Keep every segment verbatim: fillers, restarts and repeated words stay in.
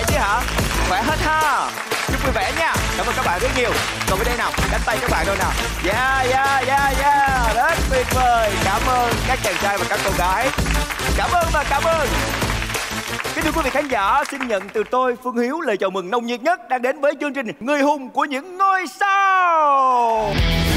khỏe chứ hả? Khỏe hết ha. Chúc vui vẻ nha. Cảm ơn các bạn rất nhiều. Còn bên đây nào, cánh tay các bạn đâu nào. Yeah, yeah, yeah, yeah. Rất tuyệt vời. Cảm ơn các chàng trai và các cô gái. Cảm ơn và cảm ơn. Kính thưa quý vị khán giả, xin nhận từ tôi Phương Hiếu lời chào mừng nồng nhiệt nhất đang đến với chương trình Người hùng của những ngôi sao.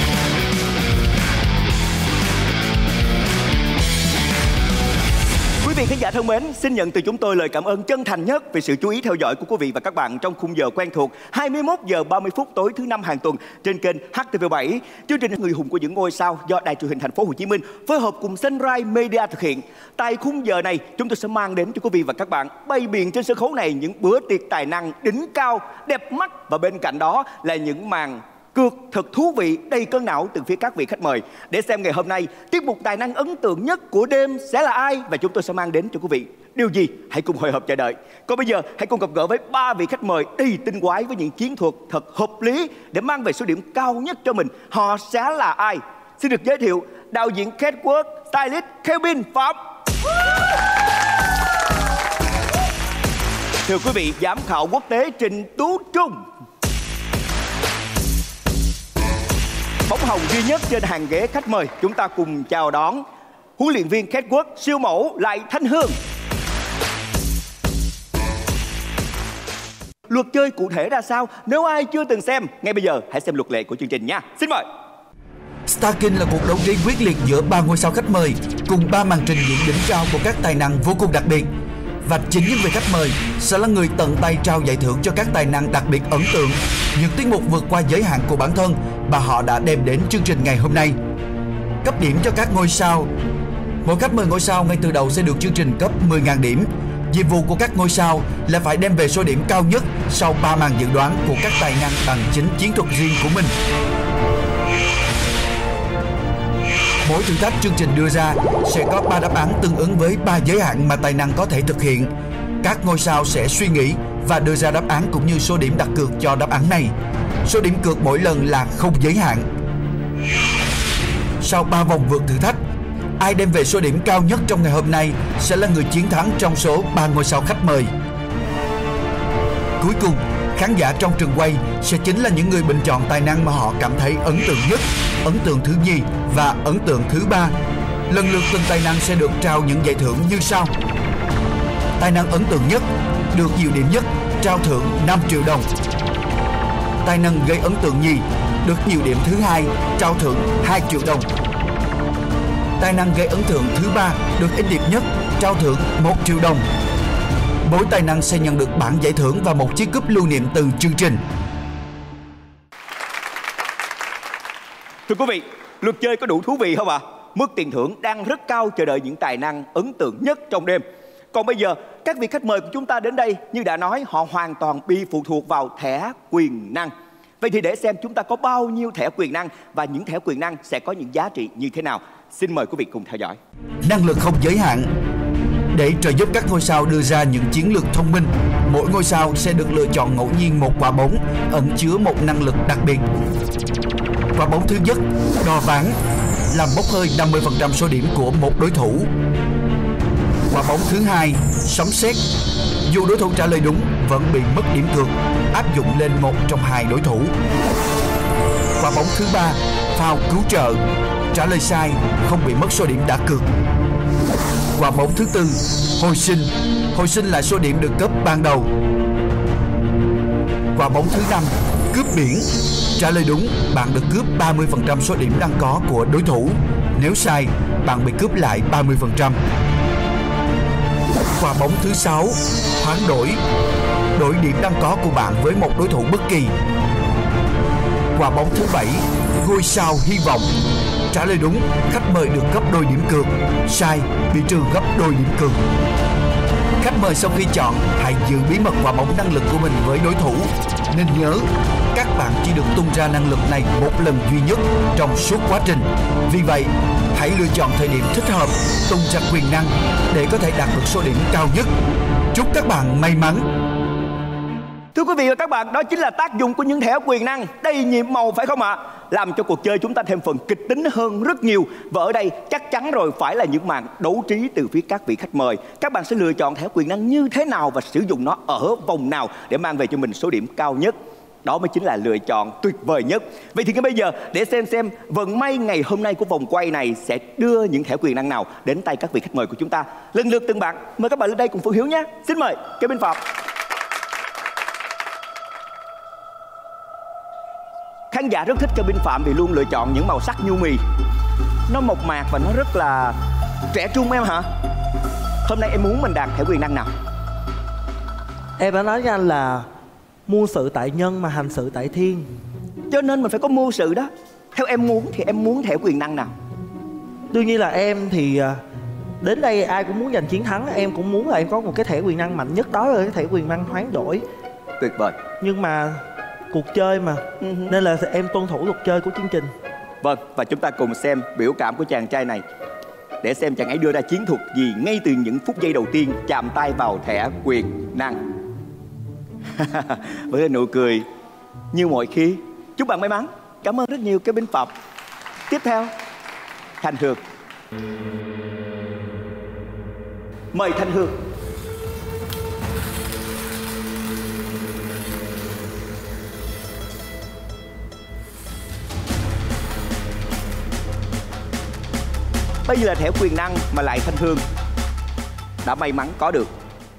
Quý vị khán giả thân mến, xin nhận từ chúng tôi lời cảm ơn chân thành nhất về sự chú ý theo dõi của quý vị và các bạn trong khung giờ quen thuộc hai mươi mốt giờ ba mươi phút tối thứ năm hàng tuần trên kênh H T V bảy. Chương trình Người hùng của những ngôi sao do Đài truyền hình Thành phố Hồ Chí Minh phối hợp cùng Sunrise Media thực hiện. Tại khung giờ này, chúng tôi sẽ mang đến cho quý vị và các bạn bày biện trên sân khấu này những bữa tiệc tài năng đỉnh cao, đẹp mắt, và bên cạnh đó là những màn cược thật thú vị đầy cơn não từ phía các vị khách mời. Để xem ngày hôm nay tiết mục tài năng ấn tượng nhất của đêm sẽ là ai và chúng tôi sẽ mang đến cho quý vị điều gì, hãy cùng hồi hộp chờ đợi. Còn bây giờ hãy cùng gặp gỡ với ba vị khách mời đầy tinh quái với những chiến thuật thật hợp lý để mang về số điểm cao nhất cho mình. Họ sẽ là ai? Xin được giới thiệu đạo diễn Catwalk, stylist Kevin Phạm. Thưa quý vị, giám khảo quốc tế Trịnh Tú Trung. Bóng hồng duy nhất trên hàng ghế khách mời, chúng ta cùng chào đón huấn luyện viên Catwalk siêu mẫu Lại Thanh Hương. Luật chơi cụ thể ra sao? Nếu ai chưa từng xem, ngay bây giờ hãy xem luật lệ của chương trình nha. Xin mời. Star King là cuộc đấu trí quyết liệt giữa ba ngôi sao khách mời cùng ba màn trình diễn đỉnh cao của các tài năng vô cùng đặc biệt. Và chính những vị khách mời sẽ là người tận tay trao giải thưởng cho các tài năng đặc biệt ấn tượng, những tiết mục vượt qua giới hạn của bản thân mà họ đã đem đến chương trình ngày hôm nay. Cấp điểm cho các ngôi sao. Mỗi khách mời ngôi sao ngay từ đầu sẽ được chương trình cấp mười nghìn điểm. Nhiệm vụ của các ngôi sao là phải đem về số điểm cao nhất sau ba màn dự đoán của các tài năng bằng chính chiến thuật riêng của mình. Mỗi thử thách chương trình đưa ra sẽ có ba đáp án tương ứng với ba giới hạn mà tài năng có thể thực hiện. Các ngôi sao sẽ suy nghĩ và đưa ra đáp án cũng như số điểm đặt cược cho đáp án này. Số điểm cược mỗi lần là không giới hạn. Sau ba vòng vượt thử thách, ai đem về số điểm cao nhất trong ngày hôm nay sẽ là người chiến thắng trong số ba ngôi sao khách mời. Cuối cùng, khán giả trong trường quay sẽ chính là những người bình chọn tài năng mà họ cảm thấy ấn tượng nhất, ấn tượng thứ nhì và ấn tượng thứ ba. Lần lượt từng tài năng sẽ được trao những giải thưởng như sau. Tài năng ấn tượng nhất được nhiều điểm nhất trao thưởng năm triệu đồng. Tài năng gây ấn tượng nhì được nhiều điểm thứ hai trao thưởng hai triệu đồng. Tài năng gây ấn tượng thứ ba được ít điểm nhất trao thưởng một triệu đồng. Mỗi tài năng sẽ nhận được bản giải thưởng và một chiếc cúp lưu niệm từ chương trình. Thưa quý vị, luật chơi có đủ thú vị không ạ? Mức tiền thưởng đang rất cao chờ đợi những tài năng ấn tượng nhất trong đêm. Còn bây giờ, các vị khách mời của chúng ta đến đây, như đã nói, họ hoàn toàn bị phụ thuộc vào thẻ quyền năng. Vậy thì để xem chúng ta có bao nhiêu thẻ quyền năng và những thẻ quyền năng sẽ có những giá trị như thế nào. Xin mời quý vị cùng theo dõi. Năng lực không giới hạn. Để trợ giúp các ngôi sao đưa ra những chiến lược thông minh, mỗi ngôi sao sẽ được lựa chọn ngẫu nhiên một quả bóng ẩn chứa một năng lực đặc biệt. Quả bóng thứ nhất, đo ván, làm bốc hơi năm mươi phần trăm số điểm của một đối thủ. Quả bóng thứ hai, sấm sét, dù đối thủ trả lời đúng vẫn bị mất điểm cược, áp dụng lên một trong hai đối thủ. Quả bóng thứ ba, phao cứu trợ, trả lời sai không bị mất số điểm đã cược. Quả bóng thứ tư, hồi sinh, hồi sinh lại số điểm được cấp ban đầu. Quả bóng thứ năm, cướp biển, trả lời đúng bạn được cướp ba mươi phần trăm số điểm đang có của đối thủ, nếu sai bạn bị cướp lại ba mươi phần trăm. Quả bóng thứ sáu, hoán đổi, đổi điểm đang có của bạn với một đối thủ bất kỳ. Quả bóng thứ bảy, ngôi sao hy vọng, trả lời đúng khách mời được gấp đôi điểm cược, sai bị trừ gấp đôi điểm cược. Khách mời sau khi chọn hãy giữ bí mật quả bóng năng lực của mình với đối thủ, nên nhớ các bạn chỉ được tung ra năng lực này một lần duy nhất trong suốt quá trình. Vì vậy hãy lựa chọn thời điểm thích hợp tung ra quyền năng để có thể đạt được số điểm cao nhất. Chúc các bạn may mắn. Thưa quý vị và các bạn, đó chính là tác dụng của những thẻ quyền năng đầy nhiệm màu, phải không ạ? Làm cho cuộc chơi chúng ta thêm phần kịch tính hơn rất nhiều. Và ở đây chắc chắn rồi, phải là những màn đấu trí từ phía các vị khách mời. Các bạn sẽ lựa chọn thẻ quyền năng như thế nào và sử dụng nó ở vòng nào để mang về cho mình số điểm cao nhất. Đó mới chính là lựa chọn tuyệt vời nhất. Vậy thì ngay bây giờ, để xem xem vận may ngày hôm nay của vòng quay này sẽ đưa những thẻ quyền năng nào đến tay các vị khách mời của chúng ta. Lần lượt từng bạn, mời các bạn lên đây cùng Phương Hiếu nhé. Xin mời kế bên Phạm. Khán giả rất thích cabin Phạm vì luôn lựa chọn những màu sắc nhu mì. Nó mộc mạc và nó rất là trẻ trung em hả? Hôm nay em muốn mình đạt thẻ quyền năng nào? Em đã nói với anh là muôn sự tại nhân mà hành sự tại thiên. Cho nên mình phải có mưu sự đó. Theo em muốn thì em muốn thẻ quyền năng nào? Đương nhiên là em thì đến đây ai cũng muốn giành chiến thắng. Em cũng muốn là em có một cái thẻ quyền năng mạnh nhất, đó là cái thẻ quyền năng hoán đổi. Tuyệt vời. Nhưng mà cuộc chơi mà, uh-huh. nên là em tuân thủ luật chơi của chương trình. Vâng, và chúng ta cùng xem biểu cảm của chàng trai này, để xem chàng ấy đưa ra chiến thuật gì ngay từ những phút giây đầu tiên chạm tay vào thẻ quyền năng. Với nụ cười như mọi khi. Chúc bạn may mắn. Cảm ơn rất nhiều cái binh Phạm. Tiếp theo, Thanh Hương. Mời Thanh Hương. Bây giờ là thẻ quyền năng mà lại Thanh Hương đã may mắn có được.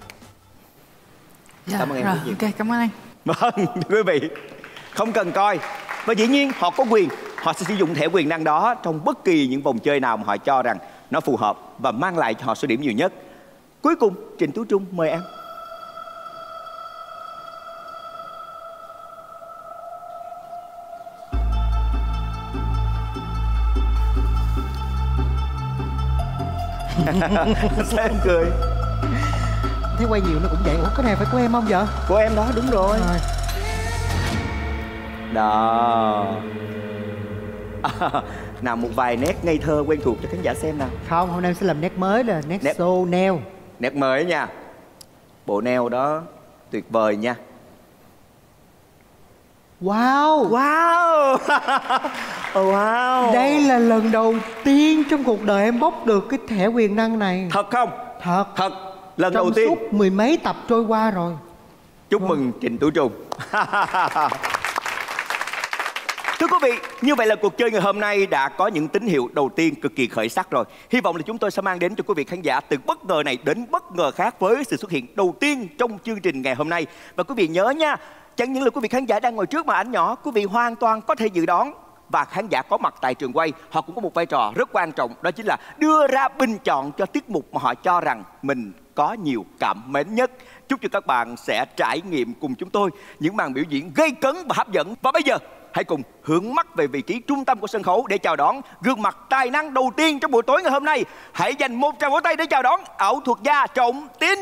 Dạ, cảm ơn em rồi, rất nhiều. Ok, cảm ơn anh. Vâng, quý vị, không cần coi. Và dĩ nhiên họ có quyền, họ sẽ sử dụng thẻ quyền năng đó trong bất kỳ những vòng chơi nào mà họ cho rằng nó phù hợp và mang lại cho họ số điểm nhiều nhất. Cuối cùng, Trịnh Tú Trung, mời em. Sao em cười? Thấy quay nhiều nó cũng vậy. Ủa cái này phải của em không vậy? Của em đó, đúng rồi. Rồi. Đó. À, nào một vài nét ngây thơ quen thuộc cho khán giả xem nào. Không, hôm nay em sẽ làm nét mới là nét, nét... show nail. Nét mới nha. Bộ nail đó tuyệt vời nha. Wow. Wow. Wow. Đây là lần đầu tiên trong cuộc đời em bóc được cái thẻ quyền năng này. Thật không? Thật. Thật. Lần trong đầu tiên. suốt mười mấy tập trôi qua rồi. Chúc wow. mừng Trịnh Tú Trung. Thưa quý vị, như vậy là cuộc chơi ngày hôm nay đã có những tín hiệu đầu tiên cực kỳ khởi sắc rồi. Hy vọng là chúng tôi sẽ mang đến cho quý vị khán giả từ bất ngờ này đến bất ngờ khác với sự xuất hiện đầu tiên trong chương trình ngày hôm nay. Và quý vị nhớ nha, chẳng những là quý vị khán giả đang ngồi trước màn ảnh nhỏ, quý vị hoàn toàn có thể dự đoán. Và khán giả có mặt tại trường quay, họ cũng có một vai trò rất quan trọng, đó chính là đưa ra bình chọn cho tiết mục mà họ cho rằng mình có nhiều cảm mến nhất. Chúc cho các bạn sẽ trải nghiệm cùng chúng tôi những màn biểu diễn gây cấn và hấp dẫn. Và bây giờ, hãy cùng hướng mắt về vị trí trung tâm của sân khấu để chào đón gương mặt tài năng đầu tiên trong buổi tối ngày hôm nay. Hãy dành một tràng vỗ tay để chào đón ảo thuật gia Trọng Tín.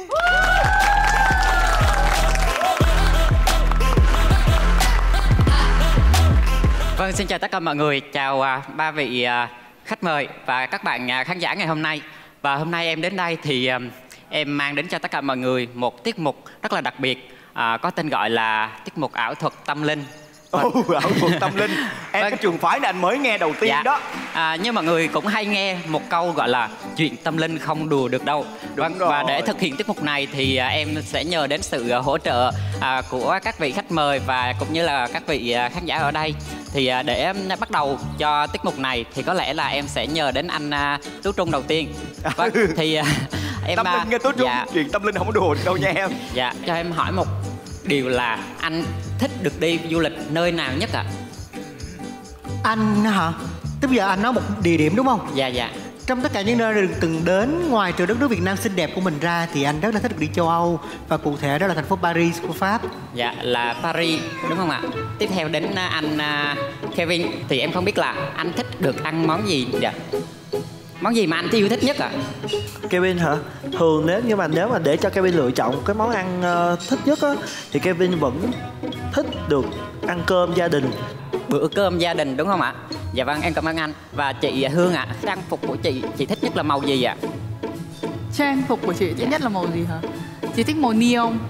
Vâng, xin chào tất cả mọi người, chào uh, ba vị uh, khách mời và các bạn uh, khán giả ngày hôm nay. Và hôm nay em đến đây thì uh, em mang đến cho tất cả mọi người một tiết mục rất là đặc biệt, uh, có tên gọi là tiết mục ảo thuật tâm linh. Ồ, oh, ảo thuật tâm linh. Em vâng. Cái trường phái này anh mới nghe đầu tiên. Dạ. Đó à, nhưng mọi người cũng hay nghe một câu gọi là chuyện tâm linh không đùa được đâu. Vâng, và để thực hiện tiết mục này thì à, em sẽ nhờ đến sự à, hỗ trợ à, của các vị khách mời và cũng như là các vị à, khán giả ở đây. Thì à, để à, bắt đầu cho tiết mục này thì có lẽ là em sẽ nhờ đến anh à, Tú Trung đầu tiên. Vâng, thì à, em tâm linh nghe Tú Trung, dạ. Chuyện tâm linh không có đùa được đâu nha em. Dạ, cho em hỏi một điều là anh thích được đi du lịch nơi nào nhất ạ? À? Anh hả? Tức giờ anh nói một địa điểm đúng không? Dạ dạ. Trong tất cả những nơi từng đến ngoài trừ đất nước Việt Nam xinh đẹp của mình ra thì anh rất là thích được đi châu Âu. Và cụ thể đó là thành phố Paris của Pháp. Dạ là Paris đúng không ạ? Tiếp theo đến anh uh, Kevin thì em không biết là anh thích được ăn món gì? Dạ. Món gì mà anh yêu thích nhất ạ? À? Kevin hả? Thường nếu như mà nếu mà để cho Kevin lựa chọn cái món ăn uh, thích nhất á, thì Kevin vẫn thích được ăn cơm gia đình. Bữa cơm gia đình đúng không ạ? Dạ vâng, em cảm ơn anh. Và chị Hương ạ, à, trang phục của chị, chị thích nhất là màu gì ạ? À? Trang phục của chị thích nhất là màu gì hả? Chị thích màu neon.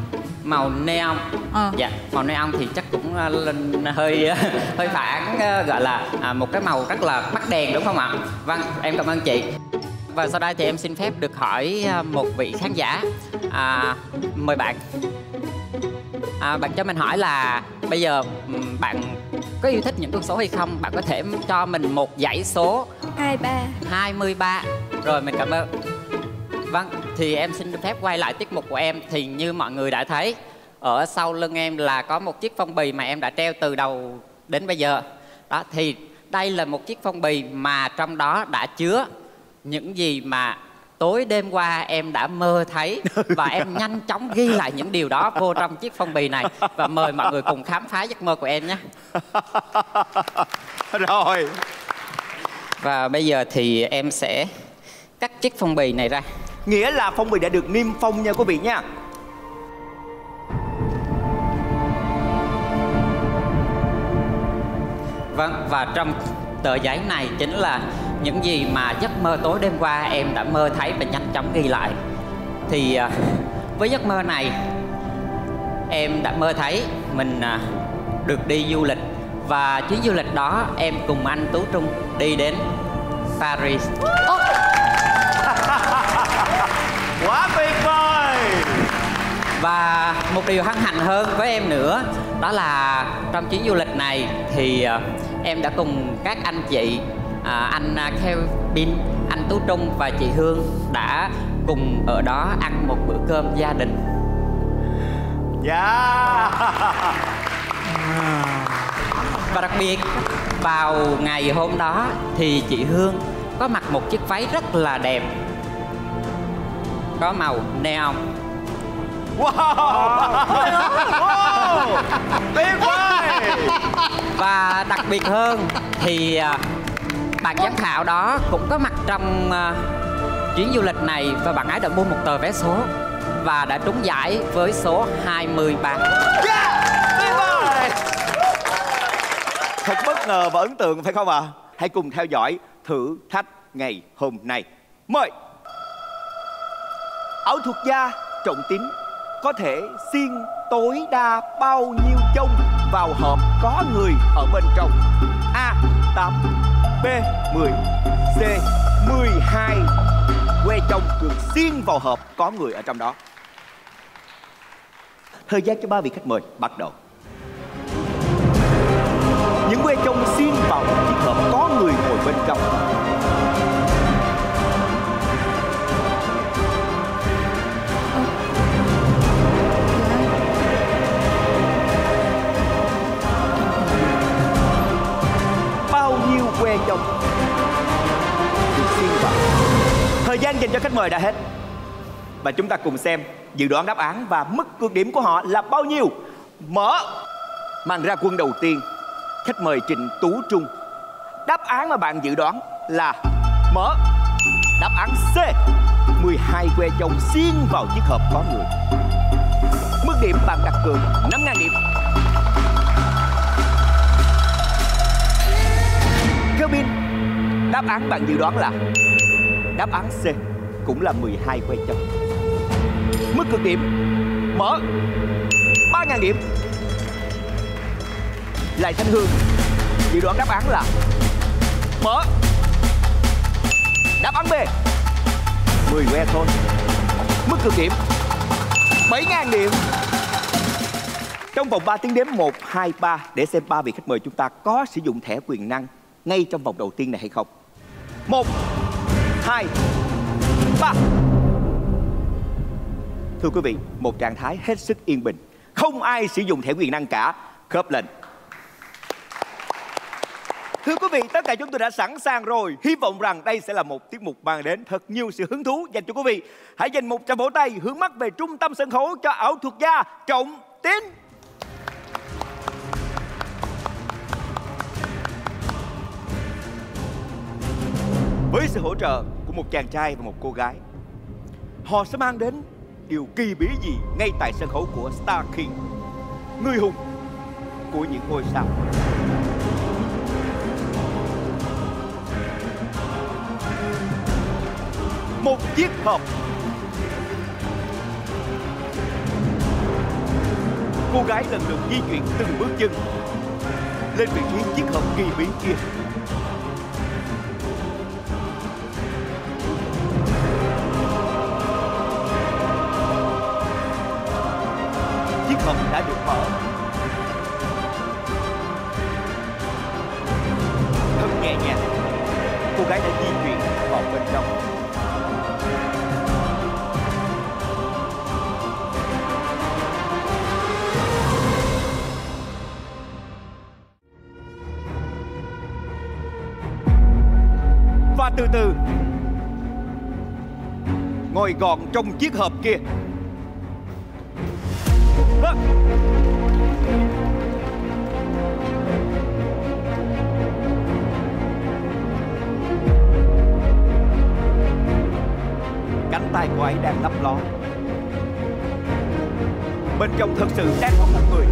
màu neon. Ờ. Dạ, màu neon thì chắc cũng uh, lên hơi hơi phản, uh, gọi là uh, một cái màu rất là bắt đèn đúng không ạ? Vâng, em cảm ơn chị. Và sau đây thì em xin phép được hỏi uh, một vị khán giả. À, mời bạn. À, bạn cho mình hỏi là bây giờ um, bạn có yêu thích những con số hay không? Bạn có thể cho mình một dãy số hai ba. hai mươi ba. Rồi, mình cảm ơn. Vâng, thì em xin phép quay lại tiết mục của em. Thì như mọi người đã thấy, ở sau lưng em là có một chiếc phong bì mà em đã treo từ đầu đến bây giờ. Đó, thì đây là một chiếc phong bì mà trong đó đã chứa những gì mà tối đêm qua em đã mơ thấy. Và em nhanh chóng ghi lại những điều đó vô trong chiếc phong bì này. Và mời mọi người cùng khám phá giấc mơ của em nhé. Rồi. Và bây giờ thì em sẽ cắt chiếc phong bì này ra. Nghĩa là phong bì đã được niêm phong nha quý vị nha. Vâng, và trong tờ giấy này chính là những gì mà giấc mơ tối đêm qua em đã mơ thấy và nhanh chóng ghi lại. Thì với giấc mơ này, em đã mơ thấy mình được đi du lịch. Và chuyến du lịch đó em cùng anh Tú Trung đi đến Paris. Oh. Quá tuyệt vời. Và một điều hân hạnh hơn với em nữa, đó là trong chuyến du lịch này thì uh, em đã cùng các anh chị, uh, anh Kevin, anh Tú Trung và chị Hương đã cùng ở đó ăn một bữa cơm gia đình. Dạ. Và đặc biệt vào ngày hôm đó thì chị Hương có mặc một chiếc váy rất là đẹp, có màu neon. Wow, wow. Tuyệt vời. Và đặc biệt hơn thì uh, bạn giám khảo đó cũng có mặt trong uh, chuyến du lịch này. Và bạn ấy đã mua một tờ vé số và đã trúng giải với số hai mươi ba. Yeah, tuyệt vời. Thật bất ngờ và ấn tượng phải không ạ? À? Hãy cùng theo dõi thử thách ngày hôm nay. Mời. Ảo thuật gia Trọng Tín có thể xiên tối đa bao nhiêu chông vào hộp có người ở bên trong? A. tám, B. mười, C. mười hai que chông được xiên vào hộp có người ở trong đó. Thời gian cho ba vị khách mời bắt đầu. Những que chông xiên vào một chiếc hộp có người ngồi bên trong. Bao nhiêu que chông được xiên vào? Thời gian dành cho khách mời đã hết. Và chúng ta cùng xem dự đoán đáp án và mức cược điểm của họ là bao nhiêu. Mở màn ra quân đầu tiên. Khách mời Trịnh Tú Trung. Đáp án mà bạn dự đoán là mở đáp án C, mười hai que chông xiên vào chiếc hộp có người. Mức điểm bạn đặt cược năm nghìn điểm. Kevin, đáp án bạn dự đoán là đáp án C, cũng là mười hai que chông. Mức cược điểm mở ba nghìn điểm. Lại Thanh Hương dự đoán đáp án là mở đáp án B, mười que thôi. Mức cược điểm bảy nghìn điểm. Trong vòng ba tiếng đếm một, hai, ba để xem ba vị khách mời chúng ta có sử dụng thẻ quyền năng ngay trong vòng đầu tiên này hay không. Một, hai, ba. Thưa quý vị, một trạng thái hết sức yên bình. Không ai sử dụng thẻ quyền năng cả. Khớp lệnh. Thưa quý vị, tất cả chúng tôi đã sẵn sàng rồi. Hy vọng rằng đây sẽ là một tiết mục mang đến thật nhiều sự hứng thú dành cho quý vị. Hãy dành một tràng vỗ tay hướng mắt về trung tâm sân khấu cho ảo thuật gia Trọng Tín. Với sự hỗ trợ của một chàng trai và một cô gái, họ sẽ mang đến điều kỳ bí gì ngay tại sân khấu của Star King, người hùng của những ngôi sao. Một chiếc hộp Cô gái lần lượt di chuyển từng bước chân lên vị trí chiếc hộp kỳ bí kia. Chiếc hộp đã được mở. Thật nhẹ nhàng, cô gái đã di chuyển vào bên trong. Và từ từ ngồi gọn trong chiếc hộp kia. Vâng. Cánh tay của ấy đang lấp ló. Bên trong thật sự đang có một người.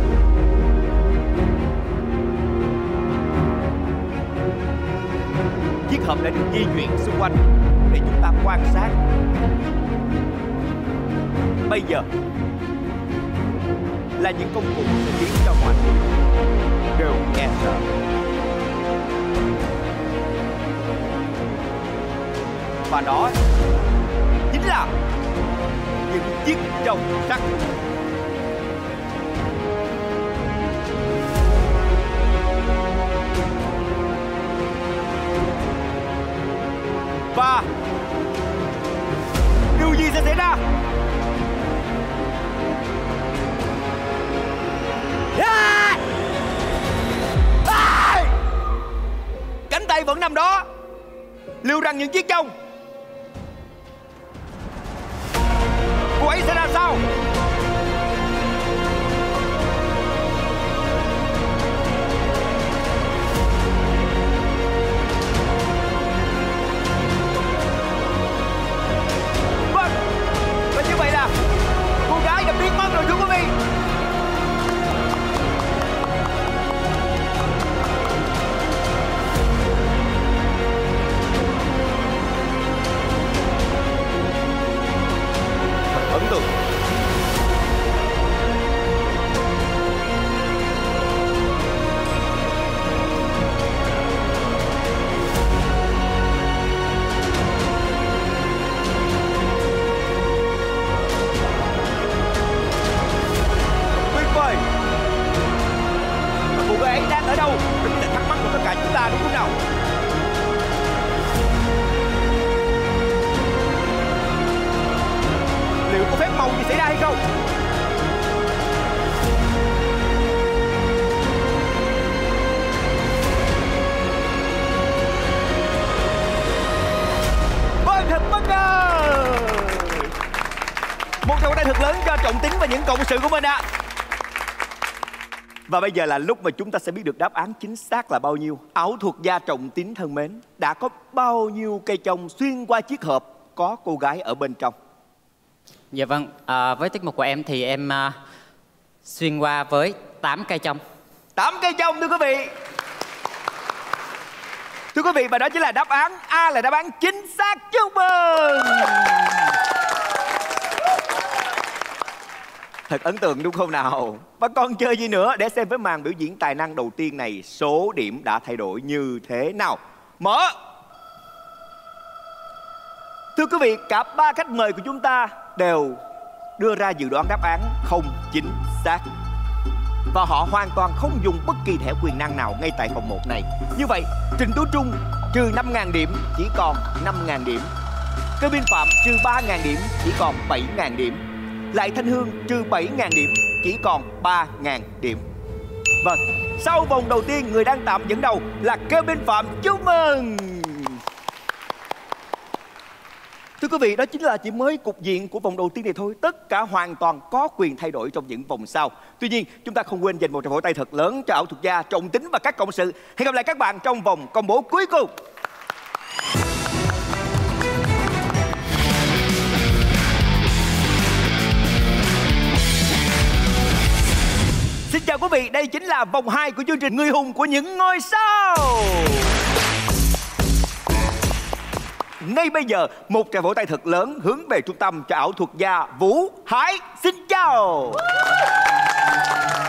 Chiếc hộp đã được di chuyển xung quanh để chúng ta quan sát. Bây giờ là những công cụ sẽ khiến cho mọi người đều nghe sợ. Và đó chính là những chiếc chồng sắt. Và điều gì sẽ xảy ra? À! À! Cánh tay vẫn nằm đó. Liệu rằng những chiếc chông cô ấy sẽ ra sao? Như vậy là cô gái đã biến mất rồi thưa quý vị. Ấn tượng. Cô gái ấy đang ở đâu? Đó là thắc mắc của tất cả chúng ta, đúng không nào? Liệu có phép màu gì xảy ra hay không? Vâng, thật bất ngờ. Một tràng tay thật lớn cho Trọng Tín và những cộng sự của mình ạ. À. Và bây giờ là lúc mà chúng ta sẽ biết được đáp án chính xác là bao nhiêu. Ảo thuật gia Trọng Tín thân mến, đã có bao nhiêu cây chông xuyên qua chiếc hộp có cô gái ở bên trong? Dạ vâng, à, với tiết mục của em thì em à, xuyên qua với tám cây chông. tám cây chông thưa quý vị. Thưa quý vị, và đó chính là đáp án A, là đáp án chính xác. Chúc mừng. Thật ấn tượng đúng không nào? Và còn chơi gì nữa? Để xem với màn biểu diễn tài năng đầu tiên này, số điểm đã thay đổi như thế nào. Mở. Thưa quý vị, cả ba khách mời của chúng ta đều đưa ra dự đoán đáp án không chính xác. Và họ hoàn toàn không dùng bất kỳ thẻ quyền năng nào ngay tại vòng một này. Như vậy, Trịnh Tú Trung trừ năm nghìn điểm chỉ còn năm nghìn điểm. Kevin Phạm trừ ba nghìn điểm chỉ còn bảy nghìn điểm. Lại Thanh Hương trừ bảy nghìn điểm chỉ còn ba nghìn điểm. Vâng, sau vòng đầu tiên người đang tạm dẫn đầu là Kevin Phạm. Chúc mừng. Thưa quý vị, đó chính là chỉ mới cục diện của vòng đầu tiên này thôi. Tất cả hoàn toàn có quyền thay đổi trong những vòng sau. Tuy nhiên, chúng ta không quên dành một tràng vỗ tay thật lớn cho ảo thuật gia Trọng Tín và các cộng sự. Hẹn gặp lại các bạn trong vòng công bố cuối cùng. Xin chào quý vị, đây chính là vòng hai của chương trình Người hùng của những ngôi sao. Ngay bây giờ, một tràng vỗ tay thật lớn hướng về trung tâm cho ảo thuật gia Vũ Hải. Xin chào.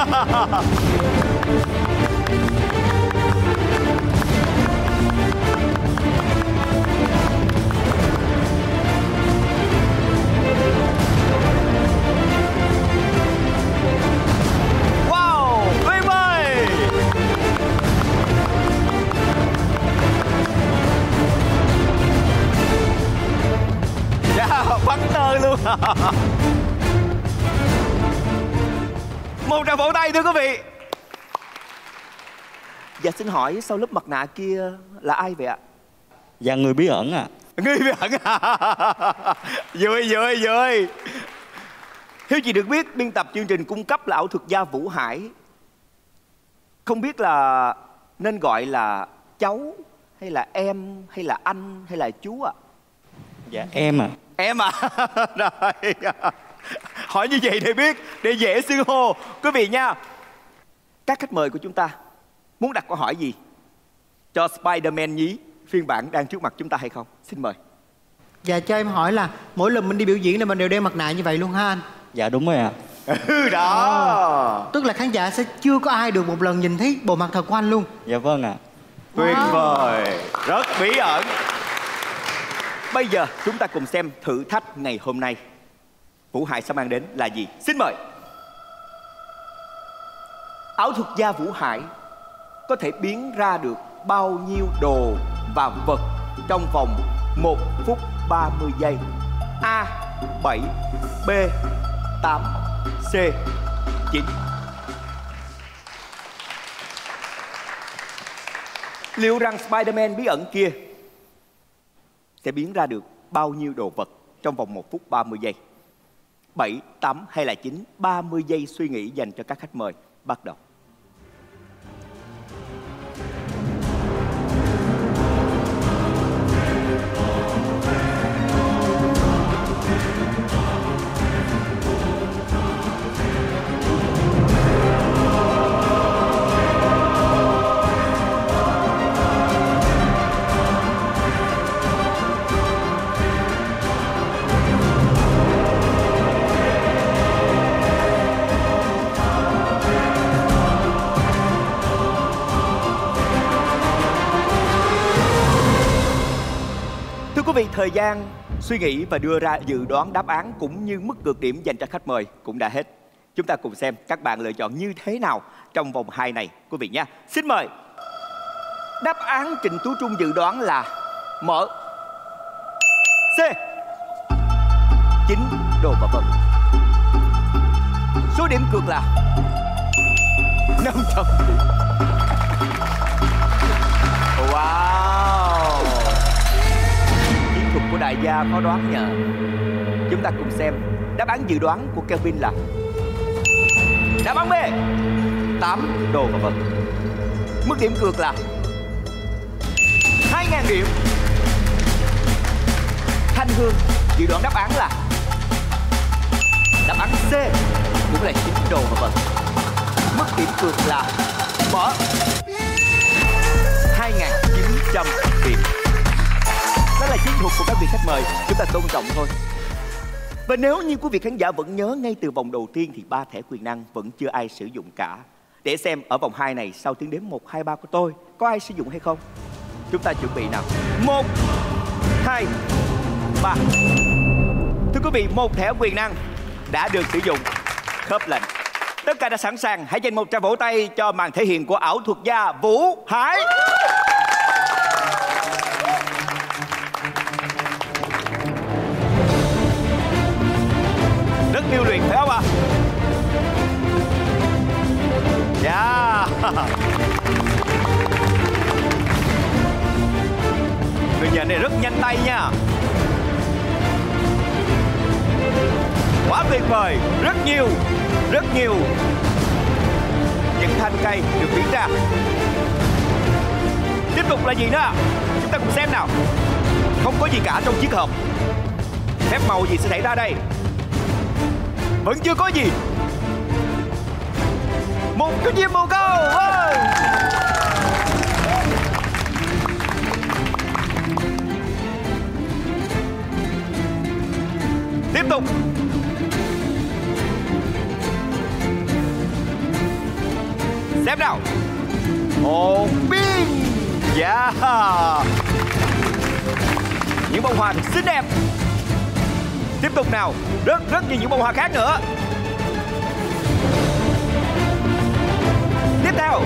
Wow, tuyệt vời. Yeah, bắn tơ luôn. Một tràng vỗ tay thưa quý vị. Dạ xin hỏi sau lớp mặt nạ kia là ai vậy ạ? Dạ người bí ẩn à. Người bí ẩn à? Vui vui vui. Theo chị được biết, biên tập chương trình cung cấp là ảo thuật gia Vũ Hải. Không biết là nên gọi là cháu hay là em hay là anh hay là chú ạ? À? Dạ em à. Em à? Rồi. Hỏi như vậy để biết, để dễ xưng hô. Quý vị nha, các khách mời của chúng ta muốn đặt câu hỏi gì cho Spider-Man nhí phiên bản đang trước mặt chúng ta hay không? Xin mời. Dạ cho em hỏi là mỗi lần mình đi biểu diễn là mình đều đeo mặt nạ như vậy luôn ha anh? Dạ đúng rồi ạ. Ừ đó. À, tức là khán giả sẽ chưa có ai được một lần nhìn thấy bộ mặt thật của anh luôn. Dạ vâng ạ. Tuyệt vời, rất bí ẩn. Bây giờ chúng ta cùng xem thử thách ngày hôm nay Vũ Hải sẽ mang đến là gì. Xin mời. Ảo thuật gia Vũ Hải có thể biến ra được bao nhiêu đồ và vật trong vòng một phút ba mươi giây? A. bảy, B. tám, C. chín. Liệu rằng Spider-Man bí ẩn kia sẽ biến ra được bao nhiêu đồ vật trong vòng một phút ba mươi giây? bảy, tám hay là chín? ba mươi giây suy nghĩ dành cho các khách mời. Bắt đầu. Quý vị, thời gian suy nghĩ và đưa ra dự đoán đáp án cũng như mức cược điểm dành cho khách mời cũng đã hết. Chúng ta cùng xem các bạn lựa chọn như thế nào trong vòng hai này quý vị nha. Xin mời. Đáp án Trịnh Tú Trung dự đoán là mở C. chín đồ và vật. Số điểm cược là năm trăm điểm. Wow, chiến thuật của đại gia khó đoán nhờ. Chúng ta cùng xem đáp án dự đoán của Kelvin là đáp án B, tám đồ và vật. Mức điểm cược là hai nghìn điểm. Thanh Hương dự đoán đáp án là đáp án C, cũng là chín đồ và vật. Mức điểm cược là mở hai nghìn chín trăm điểm. Đó là chiến thuật của các vị khách mời, chúng ta tôn trọng thôi. Và nếu như quý vị khán giả vẫn nhớ, ngay từ vòng đầu tiên thì ba thẻ quyền năng vẫn chưa ai sử dụng cả. Để xem ở vòng hai này sau tiếng đếm một, hai, ba của tôi có ai sử dụng hay không. Chúng ta chuẩn bị nào. Một, hai, ba. Thưa quý vị, một thẻ quyền năng đã được sử dụng. Khớp lệnh. Tất cả đã sẵn sàng. Hãy dành một tràng vỗ tay cho màn thể hiện của ảo thuật gia Vũ Hải. Rất điêu luyện phải không ạ? Dạ. Người nhà này rất nhanh tay nha. Quá tuyệt vời. Rất nhiều, rất nhiều những thanh cây được biến ra. Tiếp tục là gì nữa? Chúng ta cùng xem nào. Không có gì cả trong chiếc hộp. Phép màu gì sẽ xảy ra đây? Vẫn chưa có gì. Một cái chim bồ câu. Wow. Tiếp tục. Xem nào. Một pin. Yeah. Những bông hoa thật xinh đẹp. Tiếp tục nào. Rất rất nhiều những bông hoa khác nữa. Tiếp theo.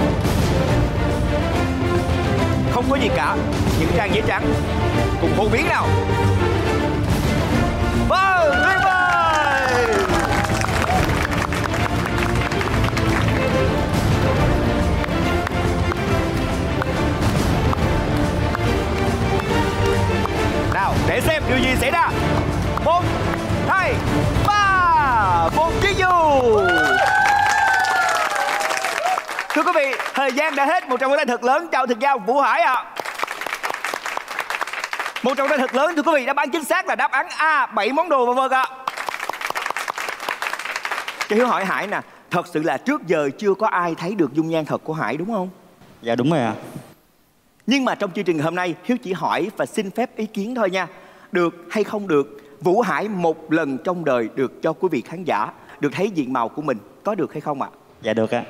Không có gì cả. Những trang giấy trắng. Cùng hô biến nào. Vâng, tuyệt vời. Nào, để xem điều gì xảy ra. Một, hai, ba. Một chiếc dù. Thưa quý vị, thời gian đã hết. Một tràng vỗ tay thật lớn chào thực giao Vũ Hải ạ. À. Một tràng vỗ tay thật lớn thưa quý vị, đáp án chính xác là đáp án A, bảy món đồ và vật ạ. À. Cho Hiếu hỏi Hải nè, thật sự là trước giờ chưa có ai thấy được dung nhan thật của Hải đúng không? Dạ đúng rồi ạ. À. Nhưng mà trong chương trình hôm nay Hiếu chỉ hỏi và xin phép ý kiến thôi nha. Được hay không được, Vũ Hải một lần trong đời được cho quý vị khán giả được thấy diện mạo của mình, có được hay không ạ? À? Dạ được ạ. À.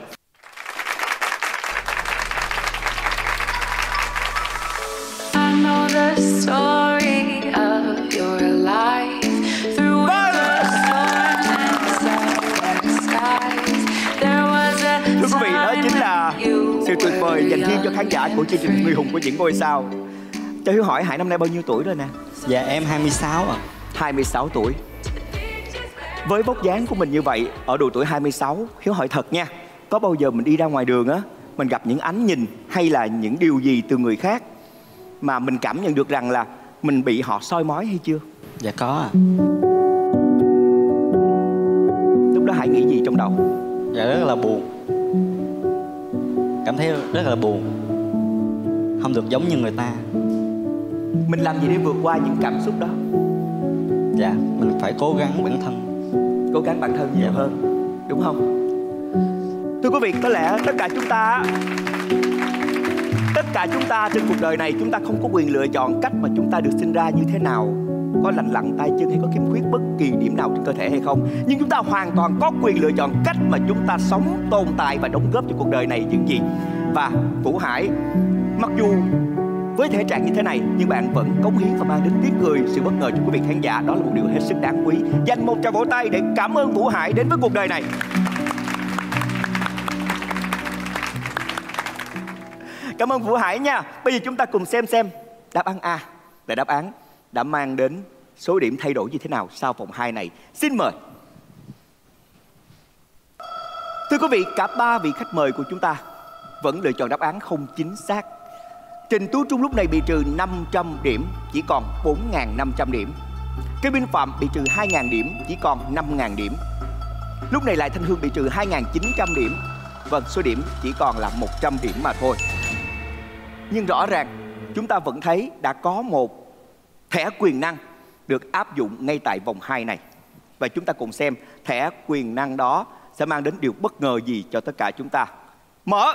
Thưa quý vị, đó chính là sự tuyệt vời dành riêng cho khán giả của chương trình Người hùng của những ngôi sao. Cho Hiếu hỏi Hải năm nay bao nhiêu tuổi rồi nè? Dạ em hai mươi sáu ạ. À. hai mươi sáu tuổi. Với vóc dáng của mình như vậy, ở độ tuổi hai mươi sáu, Hiếu hỏi thật nha, có bao giờ mình đi ra ngoài đường á, mình gặp những ánh nhìn hay là những điều gì từ người khác mà mình cảm nhận được rằng là mình bị họ soi mói hay chưa? Dạ có ạ. À. Lúc đó Hải nghĩ gì trong đầu? Dạ rất là buồn. Cảm thấy rất là buồn. Không được giống như người ta. Mình làm gì để vượt qua những cảm xúc đó? Dạ, mình phải cố gắng bản thân. Cố gắng bản thân nhiều dạ. hơn, đúng không? Thưa quý vị, có lẽ tất cả chúng ta Tất cả chúng ta trên cuộc đời này, chúng ta không có quyền lựa chọn cách mà chúng ta được sinh ra như thế nào, có lành lặn tay chân hay có khiếm khuyết bất kỳ điểm nào trên cơ thể hay không. Nhưng chúng ta hoàn toàn có quyền lựa chọn cách mà chúng ta sống, tồn tại và đóng góp cho cuộc đời này những gì. Và Vũ Hải, mặc dù với thể trạng như thế này nhưng bạn vẫn cống hiến và mang đến tiếng cười, sự bất ngờ cho quý vị khán giả. Đó là một điều hết sức đáng quý. Dành một tràng vỗ tay để cảm ơn Vũ Hải đến với cuộc đời này. Cảm ơn Vũ Hải nha. Bây giờ chúng ta cùng xem xem đáp án A là đáp án đã mang đến số điểm thay đổi như thế nào sau vòng hai này. Xin mời. Thưa quý vị, cả ba vị khách mời của chúng ta vẫn lựa chọn đáp án không chính xác. Trình Tú Trung lúc này bị trừ năm trăm điểm, chỉ còn bốn nghìn năm trăm điểm. Kevin Phạm bị trừ hai nghìn điểm, chỉ còn năm nghìn điểm. Lúc này Lại Thanh Hương bị trừ hai nghìn chín trăm điểm. Vâng, số điểm chỉ còn là một trăm điểm mà thôi. Nhưng rõ ràng chúng ta vẫn thấy đã có một thẻ quyền năng được áp dụng ngay tại vòng hai này. Và chúng ta cùng xem thẻ quyền năng đó sẽ mang đến điều bất ngờ gì cho tất cả chúng ta. Mở.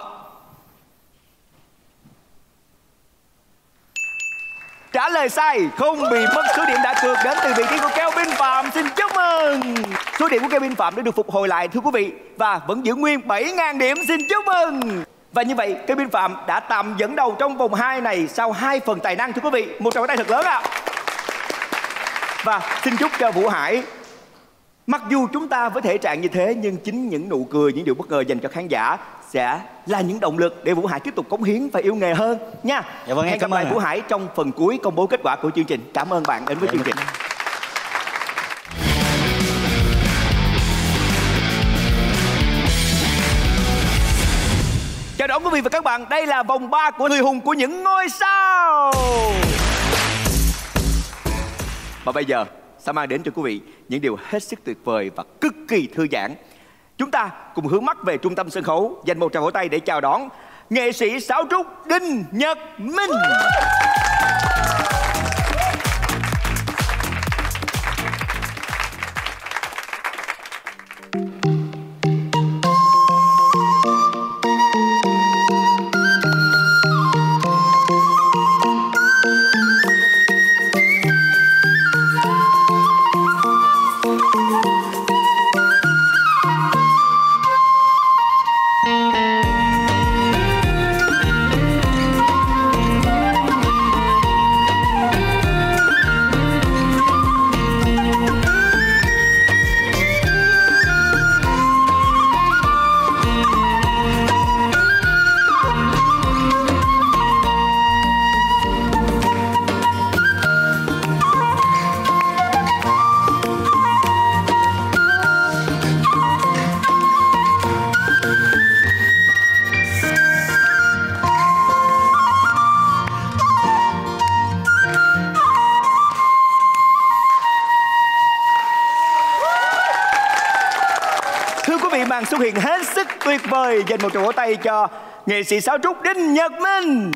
Trả lời sai, không bị mất số điểm đã cược đến từ vị trí của Kevin Phạm. Xin chúc mừng. Số điểm của Kevin Phạm đã được phục hồi lại thưa quý vị, và vẫn giữ nguyên bảy nghìn điểm. Xin chúc mừng. Và như vậy Kevin Phạm đã tạm dẫn đầu trong vòng hai này sau hai phần tài năng thưa quý vị. Một tràng vỗ tay thật lớn ạ. À. Và xin chúc cho Vũ Hải, mặc dù chúng ta với thể trạng như thế nhưng chính những nụ cười, những điều bất ngờ dành cho khán giả sẽ là những động lực để Vũ Hải tiếp tục cống hiến và yêu nghề hơn nha. Dạ vâng, hẹn gặp lại Vũ Hải trong phần cuối công bố kết quả của chương trình. Cảm ơn bạn đến với dạ chương trình. Chào đón quý vị và các bạn, đây là vòng ba của Người hùng của những ngôi sao. Và bây giờ sẽ mang đến cho quý vị những điều hết sức tuyệt vời và cực kỳ thư giãn. Chúng ta cùng hướng mắt về trung tâm sân khấu, dành một tràng vỗ tay để chào đón nghệ sĩ sáo trúc Đinh Nhật Minh. luyện hết sức tuyệt vời. Dành một tràng vỗ tay cho nghệ sĩ sáo trúc Đinh Nhật Minh.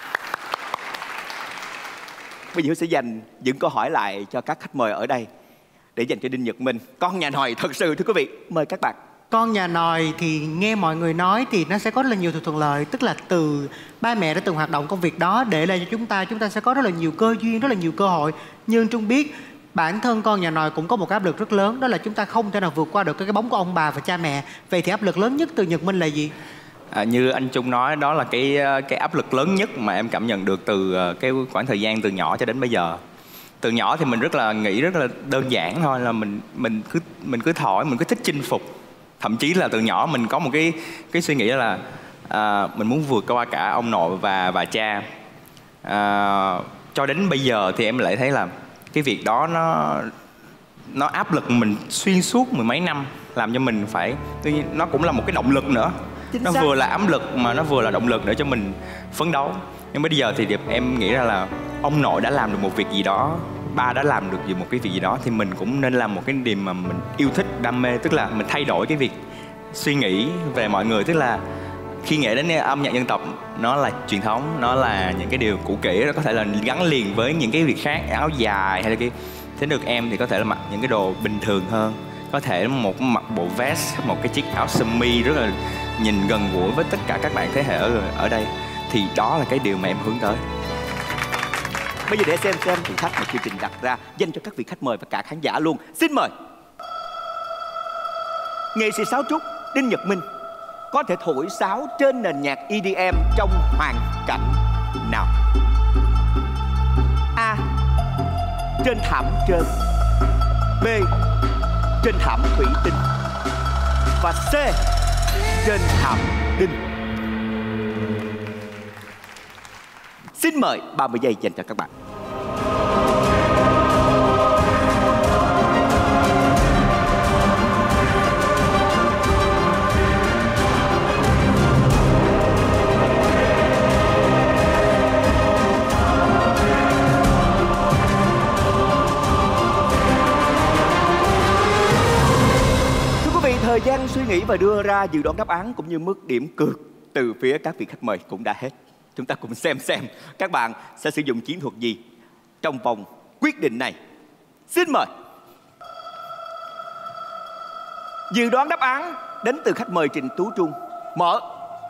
Bây giờ sẽ dành những câu hỏi lại cho các khách mời ở đây để dành cho Đinh Nhật Minh, con nhà nòi thật sự thưa quý vị. Mời các bạn. Con nhà nòi thì nghe mọi người nói thì nó sẽ có rất là nhiều thuận lợi, tức là từ ba mẹ đã từng hoạt động công việc đó để lại cho chúng ta, chúng ta sẽ có rất là nhiều cơ duyên, rất là nhiều cơ hội. Nhưng Trung biết bản thân con nhà nòi cũng có một áp lực rất lớn, đó là chúng ta không thể nào vượt qua được cái bóng của ông bà và cha mẹ. Vậy thì áp lực lớn nhất từ Nhật Minh là gì? À, như anh Trung nói, đó là cái cái áp lực lớn nhất mà em cảm nhận được từ cái khoảng thời gian từ nhỏ cho đến bây giờ. Từ nhỏ thì mình rất là nghĩ rất là đơn giản thôi, là mình mình cứ mình cứ thổi, mình cứ thích chinh phục. Thậm chí là từ nhỏ mình có một cái cái suy nghĩ là à, mình muốn vượt qua cả ông nội và và cha. À, cho đến bây giờ thì em lại thấy là cái việc đó nó nó áp lực mình xuyên suốt mười mấy năm, làm cho mình phải, tuy nhiên nó cũng là một cái động lực nữa. Chính nó xác. vừa là áp lực mà nó vừa là động lực để cho mình phấn đấu. Nhưng bây giờ thì em nghĩ ra là ông nội đã làm được một việc gì đó, ba đã làm được một cái việc gì đó, thì mình cũng nên làm một cái điều mà mình yêu thích, đam mê. Tức là mình thay đổi cái việc suy nghĩ về mọi người. Tức là khi nghĩ đến âm nhạc dân tộc, nó là truyền thống, nó là những cái điều cũ kỹ, nó có thể là gắn liền với những cái việc khác, áo dài hay là cái. Thế được em thì có thể là mặc những cái đồ bình thường hơn, có thể một mặc bộ vest, một cái chiếc áo sơ mi rất là nhìn gần gũi với tất cả các bạn thế hệ ở ở đây. Thì đó là cái điều mà em hướng tới. Bây giờ để xem xem thử thách mà chương trình đặt ra dành cho các vị khách mời và cả khán giả luôn. Xin mời. Nghệ sĩ sáo trúc Đinh Nhật Minh có thể thổi sáo trên nền nhạc e đê em trong hoàn cảnh nào? A. Trên thảm trơn. B. Trên thảm thủy tinh. Và C. Trên thảm đinh. Xin mời ba mươi giây dành cho các bạn. Thời gian suy nghĩ và đưa ra dự đoán đáp án cũng như mức điểm cược từ phía các vị khách mời cũng đã hết. Chúng ta cùng xem xem các bạn sẽ sử dụng chiến thuật gì trong vòng quyết định này. Xin mời. Dự đoán đáp án đến từ khách mời Trịnh Tú Trung. Mở.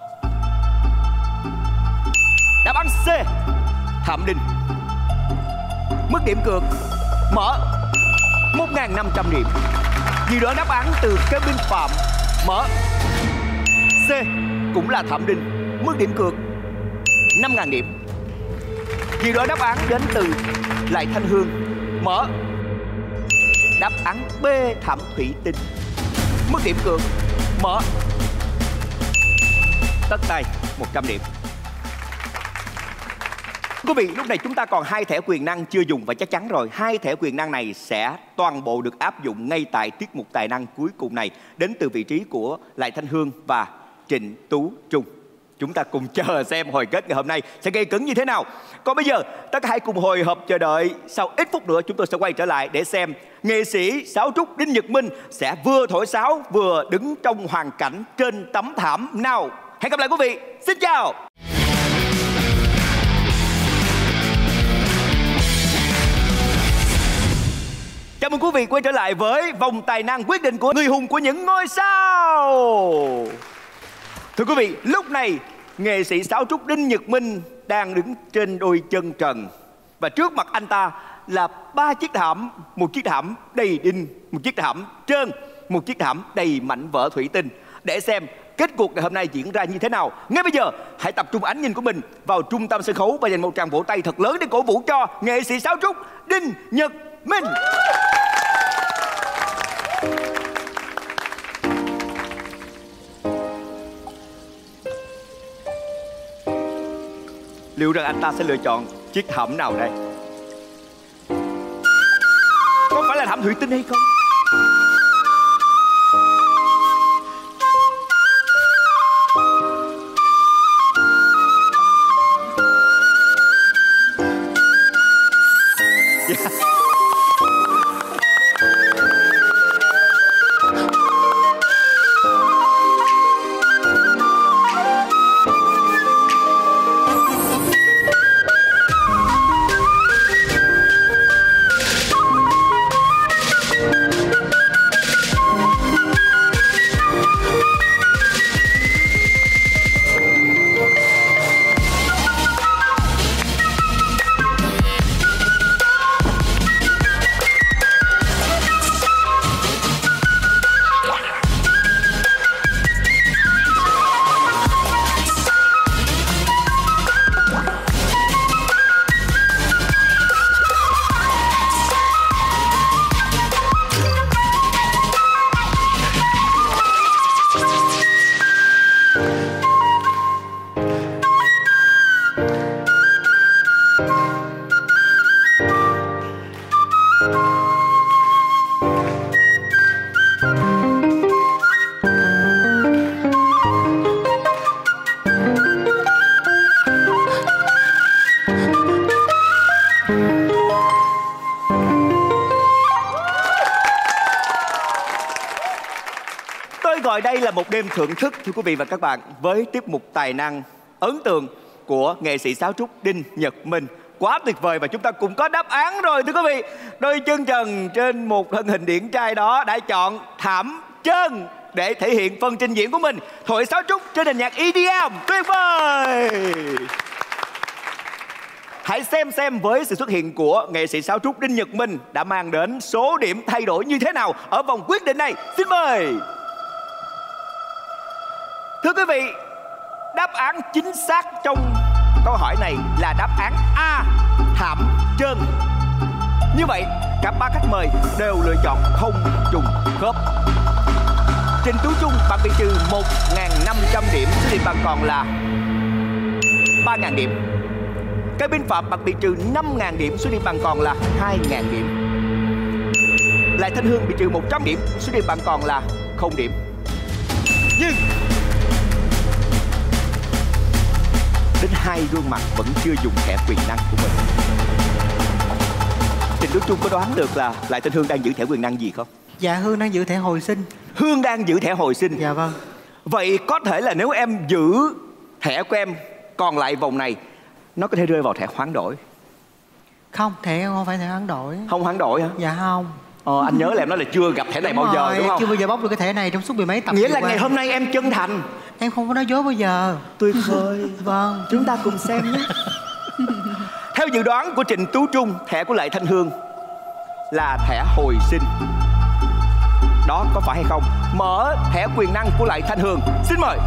Đáp án C. Thảm Đinh. Mức điểm cược mở một nghìn năm trăm điểm. Dự đoán đáp án từ Kevin Phạm. Mở. C. Cũng là Thảm Đinh. Mức điểm cược năm nghìn điểm. Dự đoán đáp án đến từ Lại Thanh Hương. Mở. Đáp án B. Thảm Thủy Tinh. Mức điểm cược mở tất tay một trăm điểm. Quý vị, lúc này chúng ta còn hai thẻ quyền năng chưa dùng và chắc chắn rồi, hai thẻ quyền năng này sẽ toàn bộ được áp dụng ngay tại tiết mục tài năng cuối cùng này, đến từ vị trí của Lại Thanh Hương và Trịnh Tú Trung. Chúng ta cùng chờ xem hồi kết ngày hôm nay sẽ gây cấn như thế nào. Còn bây giờ, tất cả hãy cùng hồi hộp chờ đợi. Sau ít phút nữa chúng tôi sẽ quay trở lại để xem nghệ sĩ sáo trúc Đinh Nhật Minh sẽ vừa thổi sáo vừa đứng trong hoàn cảnh trên tấm thảm nào. Hẹn gặp lại quý vị. Xin chào. Chào mừng quý vị quay trở lại với vòng tài năng quyết định của người hùng của những ngôi sao. Thưa quý vị, lúc này nghệ sĩ sáo trúc Đinh Nhật Minh đang đứng trên đôi chân trần. Và trước mặt anh ta là ba chiếc thảm. Một chiếc thảm đầy đinh, một chiếc thảm trơn, một chiếc thảm đầy mảnh vỡ thủy tinh. Để xem kết cuộc ngày hôm nay diễn ra như thế nào. Ngay bây giờ, hãy tập trung ánh nhìn của mình vào trung tâm sân khấu và dành một tràng vỗ tay thật lớn để cổ vũ cho nghệ sĩ sáo trúc Đinh Nhật Minh. Liệu rằng anh ta sẽ lựa chọn chiếc thảm nào đây? Có phải là thảm thủy tinh hay không? Yeah. Gọi đây là một đêm thưởng thức thưa quý vị và các bạn, với tiết mục tài năng ấn tượng của nghệ sĩ sáo trúc Đinh Nhật Minh. Quá tuyệt vời, và chúng ta cũng có đáp án rồi thưa quý vị. Đôi chân trần trên một thân hình điển trai đó đã chọn thảm trơn để thể hiện phần trình diễn của mình, thổi sáo trúc trên nền nhạc e đê em. Tuyệt vời. Hãy xem xem với sự xuất hiện của nghệ sĩ sáo trúc Đinh Nhật Minh đã mang đến số điểm thay đổi như thế nào ở vòng quyết định này. Xin mời. Thưa quý vị, đáp án chính xác trong câu hỏi này là đáp án A, thảm trơn. Như vậy, cả ba khách mời đều lựa chọn không trùng khớp. Trịnh Tú Trung, bạn bị trừ một nghìn năm trăm điểm, số điểm bạn còn là ba nghìn điểm. Cái Biên Phạm, bạn bị trừ năm nghìn điểm, số điểm bạn còn là hai nghìn điểm. Lại Thanh Hương bị trừ một trăm điểm, số điểm bạn còn là không điểm. Nhưng đến hai gương mặt vẫn chưa dùng thẻ quyền năng của mình. Trịnh Tú Trung có đoán được là Lại Thanh Hương đang giữ thẻ quyền năng gì không? Dạ, Hương đang giữ thẻ hồi sinh. Hương đang giữ thẻ hồi sinh. Dạ vâng. Vậy có thể là nếu em giữ thẻ của em còn lại vòng này, nó có thể rơi vào thẻ hoán đổi. Không, thẻ không phải thẻ hoán đổi. Không hoán đổi hả? Dạ không. Ờ, anh nhớ là em nói là chưa gặp thẻ này Đúng bao giờ, rồi, đúng không? chưa bao giờ bóc được cái thẻ này trong suốt mười mấy tập. Nghĩa là ngày hôm nay em chân thành. Em không có nói dối bao giờ. Tuyệt vời. Vâng. Chúng ta cùng xem nhé. Theo dự đoán của Trịnh Tú Trung, thẻ của Lại Thanh Hương là thẻ hồi sinh. Đó có phải hay không? Mở thẻ quyền năng của Lại Thanh Hương. Xin mời.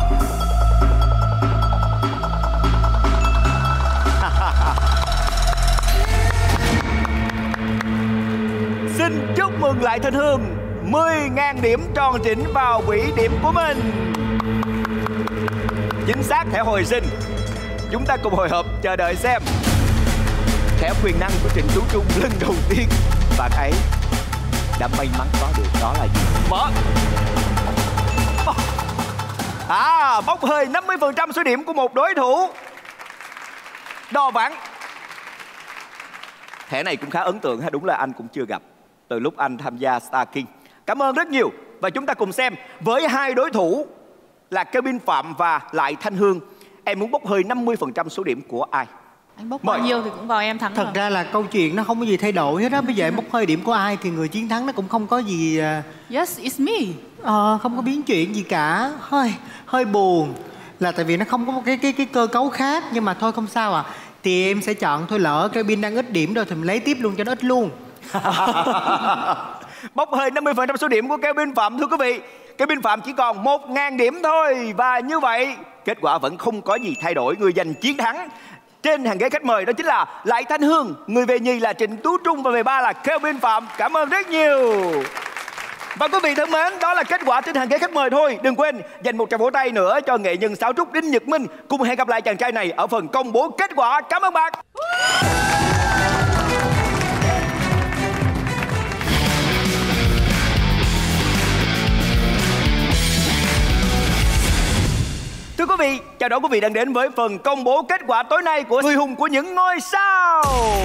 Xin chúc mừng Lại Thanh Hương, mười nghìn điểm tròn chỉnh vào quỹ điểm của mình. Chính xác, thẻ hồi sinh. Chúng ta cùng hồi hộp chờ đợi xem thẻ quyền năng của Trịnh Tú Trung lần đầu tiên bạn ấy đã may mắn có được đó là gì. Mở. À, bốc hơi năm mươi phần trăm số điểm của một đối thủ. Đo ván. Thẻ này cũng khá ấn tượng ha, đúng là anh cũng chưa gặp từ lúc anh tham gia Star King. Cảm ơn rất nhiều. Và chúng ta cùng xem với hai đối thủ là Kevin Phạm và Lại Thanh Hương, em muốn bốc hơi năm mươi phần trăm số điểm của ai? Anh bốc bao nhiêu thì cũng vào em thắng. Thật rồi. ra là câu chuyện nó không có gì thay đổi hết á. Bây giờ em bốc hơi điểm của ai thì người chiến thắng nó cũng không có gì. Yes, it's me. Ờ, không có biến chuyện gì cả. Hơi hơi buồn là tại vì nó không có một cái cái cái cơ cấu khác, nhưng mà thôi không sao à. Thì em sẽ chọn thôi, lỡ cái pin đang ít điểm rồi thì mình lấy tiếp luôn cho nó ít luôn. Bốc hơi năm mươi phần trăm số điểm của Kevin Phạm thưa quý vị. Kevin Phạm chỉ còn một nghìn điểm thôi. Và như vậy kết quả vẫn không có gì thay đổi. Người giành chiến thắng trên hàng ghế khách mời đó chính là Lại Thanh Hương. Người về nhì là Trịnh Tú Trung và về ba là Kevin Phạm. Cảm ơn rất nhiều. Và quý vị thân mến, đó là kết quả trên hàng ghế khách mời thôi. Đừng quên dành một tràng vỗ tay nữa cho nghệ nhân sáo trúc Đinh Nhật Minh. Cùng hẹn gặp lại chàng trai này ở phần công bố kết quả. Cảm ơn bạn. Thưa quý vị, chào đón quý vị đang đến với phần công bố kết quả tối nay của Người hùng của những ngôi sao.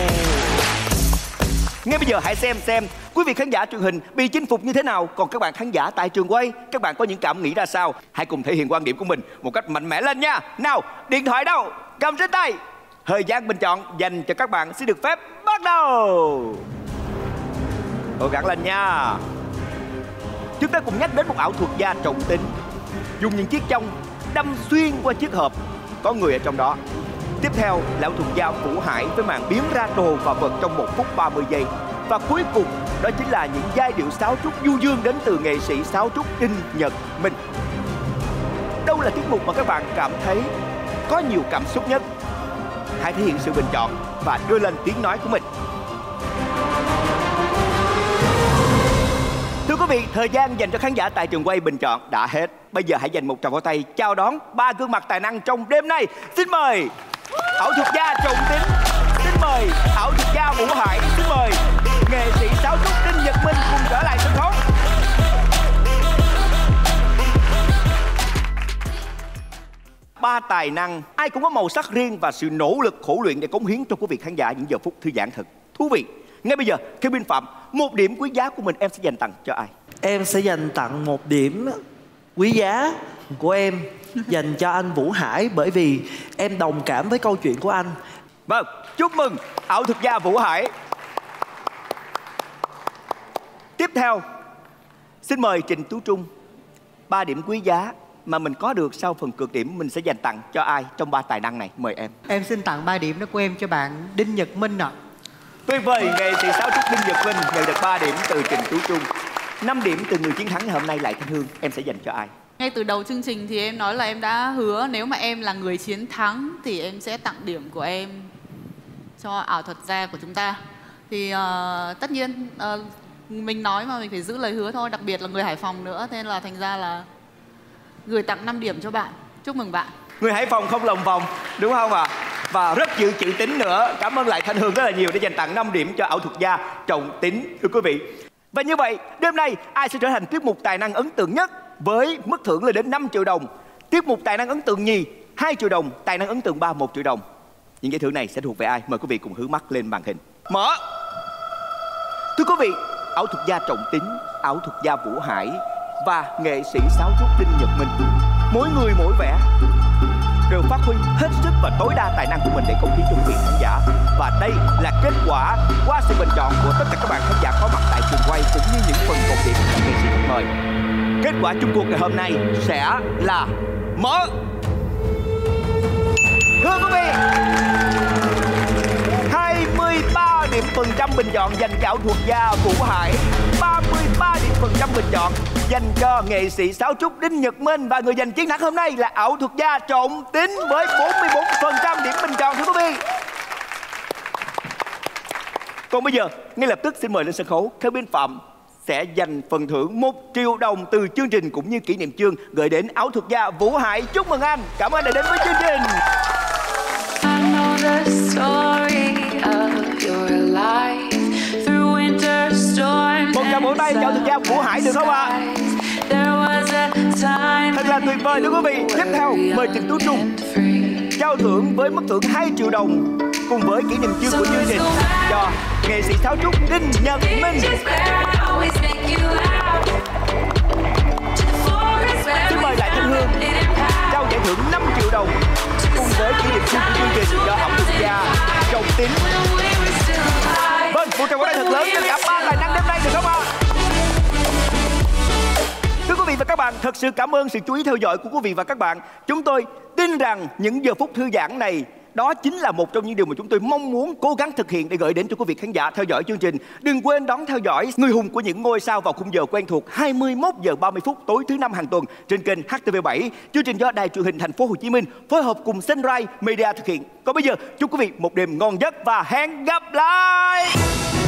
Ngay bây giờ hãy xem xem quý vị khán giả truyền hình bị chinh phục như thế nào. Còn các bạn khán giả tại trường quay, các bạn có những cảm nghĩ ra sao? Hãy cùng thể hiện quan điểm của mình một cách mạnh mẽ lên nha. Nào, điện thoại đâu? Cầm trên tay. Thời gian bình chọn dành cho các bạn sẽ được phép bắt đầu. Cố gắng lên nha. Chúng ta cùng nhắc đến một ảo thuật gia trọng tính, dùng những chiếc chông đâm xuyên qua chiếc hộp, có người ở trong đó. Tiếp theo là ảo thuật gia Vũ Hải với màn biến ra đồ và vật trong một phút ba mươi giây. Và cuối cùng đó chính là những giai điệu sáo trúc du dương đến từ nghệ sĩ sáo trúc Đinh Nhật Minh. Đâu là tiết mục mà các bạn cảm thấy có nhiều cảm xúc nhất? Hãy thể hiện sự bình chọn và đưa lên tiếng nói của mình. Thưa quý quý vị, thời gian dành cho khán giả tại trường quay bình chọn đã hết. Bây giờ hãy dành một tràng pháo tay chào đón ba gương mặt tài năng trong đêm nay. Xin mời ảo thuật gia Trọng Tín, xin mời ảo thuật gia Vũ Hải, xin mời nghệ sĩ sáo trúc Đinh Nhật Minh cùng trở lại sân khấu. Ba tài năng, ai cũng có màu sắc riêng và sự nỗ lực khổ luyện để cống hiến cho quý vị khán giả những giờ phút thư giãn thật thú vị. Ngay bây giờ, Kevin Phạm, một điểm quý giá của mình em sẽ dành tặng cho ai? Em sẽ dành tặng một điểm quý giá của em dành cho anh Vũ Hải, bởi vì em đồng cảm với câu chuyện của anh. Vâng, chúc mừng ảo thuật gia Vũ Hải. Tiếp theo, xin mời Trịnh Tú Trung. Ba điểm quý giá mà mình có được sau phần cược điểm mình sẽ dành tặng cho ai trong ba tài năng này? Mời em. Em xin tặng ba điểm đó của em cho bạn Đinh Nhật Minh ạ. À. Tuyệt vời, nghệ sĩ sáo trúc Đinh Nhật Minh nhận được ba điểm từ Trịnh Tú Trung. năm điểm từ người chiến thắng ngày hôm nay Lại Thanh Hương, em sẽ dành cho ai? Ngay từ đầu chương trình thì em nói là em đã hứa nếu mà em là người chiến thắng thì em sẽ tặng điểm của em cho ảo thuật gia của chúng ta. Thì uh, tất nhiên uh, mình nói mà mình phải giữ lời hứa thôi, đặc biệt là người Hải Phòng nữa, thế nên là thành ra là gửi tặng năm điểm cho bạn. Chúc mừng bạn. Người Hải Phòng không lòng vòng, đúng không ạ? À? Và rất chịu chữ tín nữa. Cảm ơn Lại Thanh Hương rất là nhiều để dành tặng năm điểm cho ảo thuật gia Trọng Tín, thưa quý vị. Và như vậy, đêm nay ai sẽ trở thành tiết mục tài năng ấn tượng nhất với mức thưởng lên đến năm triệu đồng? Tiết mục tài năng ấn tượng nhì hai triệu đồng, tài năng ấn tượng ba một triệu đồng. Những giải thưởng này sẽ thuộc về ai? Mời quý vị cùng hướng mắt lên màn hình. Mở. Thưa quý vị, ảo thuật gia Trọng Tín, ảo thuật gia Vũ Hải và nghệ sĩ sáo trúc Đinh Nhật Minh, mỗi người mỗi vẻ đều phát huy hết sức và tối đa tài năng của mình để cống hiến cho quý vị khán giả. Và đây là kết quả qua sự bình chọn của tất cả các bạn khán giả có mặt tại trường quay cũng như những phần cộng điểm của nghệ sĩ khách mời. Kết quả chung cuộc ngày hôm nay sẽ là mở. Thưa quý vị, hai mươi ba điểm phần trăm bình chọn dành cho ảo thuật gia Vũ Hải, ba mươi ba điểm phần trăm bình chọn dành cho nghệ sĩ sáo trúc Đinh Nhật Minh, và người giành chiến thắng hôm nay là ảo thuật gia Trọng Tín với bốn mươi bốn phần trăm điểm bình chọn, thưa quý vị. Còn bây giờ, ngay lập tức xin mời lên sân khấu Kevin Phạm sẽ dành phần thưởng một triệu đồng từ chương trình cũng như kỷ niệm chương gửi đến ảo thuật gia Vũ Hải. Chúc mừng anh, cảm ơn đã đến với chương trình. Một tràng vỗ tay cho ảo thuật gia Vũ Hải được không ạ? Thật là tuyệt vời thưa quý vị. Tiếp theo mời Trịnh Tú Trung trao thưởng với mức thưởng hai triệu đồng cùng với kỷ niệm chương của chương trình cho nghệ sĩ sáo trúc Đinh Nhật Minh. Xin mời Lại Thanh Hương trao giải thưởng năm triệu đồng cùng với kỷ niệm chương của chương trình cho ảo thuật gia Trọng Tín. Vâng, một tràng vỗ tay thật lớn cho cả ba tài năng đêm nay được không ạ? Thưa quý vị và các bạn, thật sự cảm ơn sự chú ý theo dõi của quý vị và các bạn. Chúng tôi tin rằng những giờ phút thư giãn này, đó chính là một trong những điều mà chúng tôi mong muốn cố gắng thực hiện để gửi đến cho quý vị khán giả theo dõi chương trình. Đừng quên đón theo dõi Người hùng của những ngôi sao vào khung giờ quen thuộc hai mươi mốt giờ ba mươi phút tối thứ năm hàng tuần trên kênh H T V bảy. Chương trình do Đài Truyền hình Thành phố Hồ Chí Minh phối hợp cùng Sunrise Media thực hiện. Còn bây giờ chúc quý vị một đêm ngon giấc và hẹn gặp lại.